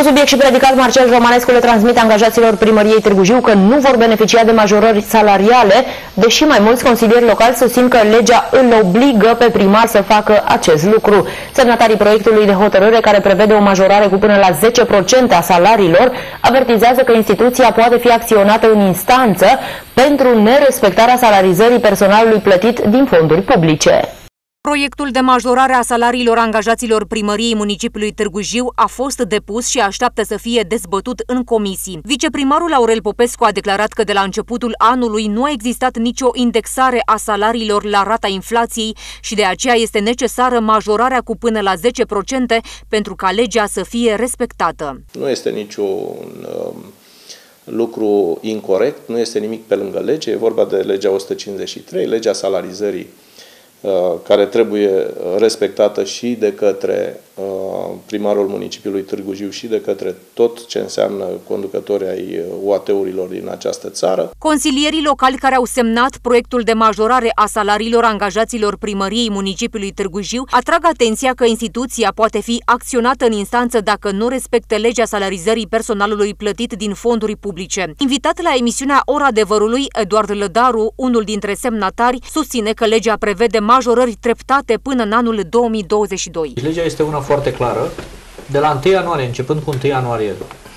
subiect și predicat, Marcel Romanescu le transmite angajaților primăriei Târgu Jiu că nu vor beneficia de majorări salariale, deși mai mulți consilieri locali susțin că legea îl obligă pe primar să facă acest lucru. Semnatarii proiectului de hotărâre, care prevede o majorare cu până la 10% a salariilor, avertizează că instituția poate fi acționată în instanță pentru nerespectarea salarizării personalului plătit din fonduri publice. Proiectul de majorare a salariilor angajaților primăriei municipiului Târgu Jiu a fost depus și așteaptă să fie dezbătut în comisii. Viceprimarul Aurel Popescu a declarat că de la începutul anului nu a existat nicio indexare a salariilor la rata inflației și de aceea este necesară majorarea cu până la 10% pentru ca legea să fie respectată. Nu este niciun lucru incorect, nu este nimic pe lângă lege, e vorba de legea 153, legea salarizării, care trebuie respectată și de către primarul municipiului Târgu Jiu și de către tot ce înseamnă conducători ai UAT-urilor din această țară. Consilierii locali care au semnat proiectul de majorare a salariilor angajaților primăriei municipiului Târgu Jiu atrag atenția că instituția poate fi acționată în instanță dacă nu respectă legea salarizării personalului plătit din fonduri publice. Invitat la emisiunea Ora Adevărului, Eduard Lădaru, unul dintre semnatari, susține că legea prevede majorări treptate până în anul 2022. Legea este una foarte clară. De la 1 ianuarie, începând cu 1 ianuarie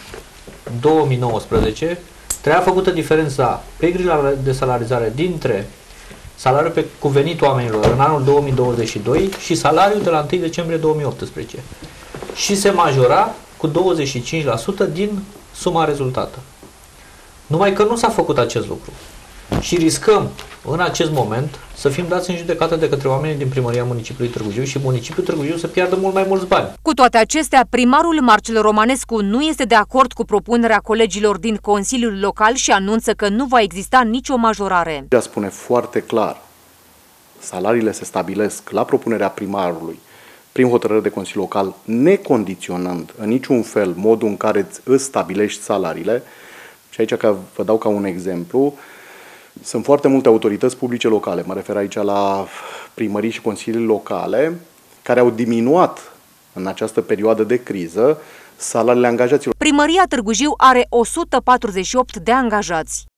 2019, trebuia făcută diferența pe grila de salarizare dintre salariul cu venitul oamenilor în anul 2022 și salariul de la 1 decembrie 2018. Și se majora cu 25% din suma rezultată. Numai că nu s-a făcut acest lucru. Și riscăm în acest moment să fim dați în judecată de către oamenii din primăria municipiului Târgu Jiu și municipiul Târgu Jiu să piardă mult mai mulți bani. Cu toate acestea, primarul Marcel Romanescu nu este de acord cu propunerea colegilor din Consiliul Local și anunță că nu va exista nicio majorare. Legea spune foarte clar, salariile se stabilesc la propunerea primarului prin hotărâre de Consiliu Local, necondiționând în niciun fel modul în care îți stabilești salariile. Și aici vă dau ca un exemplu. Sunt foarte multe autorități publice locale, mă refer aici la primării și consilii locale, care au diminuat în această perioadă de criză salariile angajaților. Primăria Târgu Jiu are 148 de angajați.